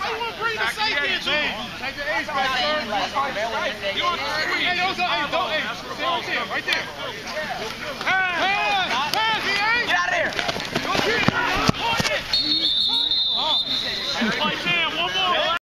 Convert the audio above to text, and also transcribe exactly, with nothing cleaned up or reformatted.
you want to bring the safety in, too? Take the ace back, sir. Hey, those are ace, don't ace. Stay right there, right there. Hey!